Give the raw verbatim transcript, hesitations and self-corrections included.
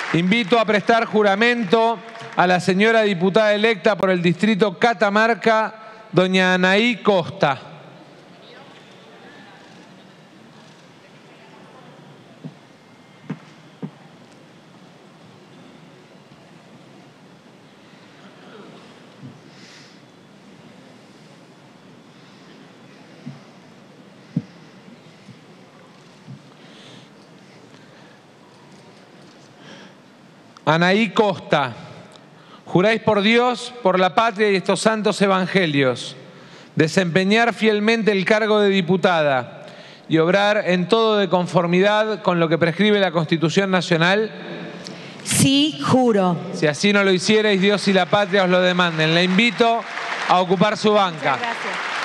Invito a prestar juramento a la señora diputada electa por el distrito Catamarca, doña Anaí Costa. Anaí Costa, juráis por Dios, por la patria y estos santos evangelios, desempeñar fielmente el cargo de diputada y obrar en todo de conformidad con lo que prescribe la Constitución Nacional. Sí, juro. Si así no lo hicierais, Dios y la patria os lo demanden. Le invito a ocupar su banca. Muchas gracias.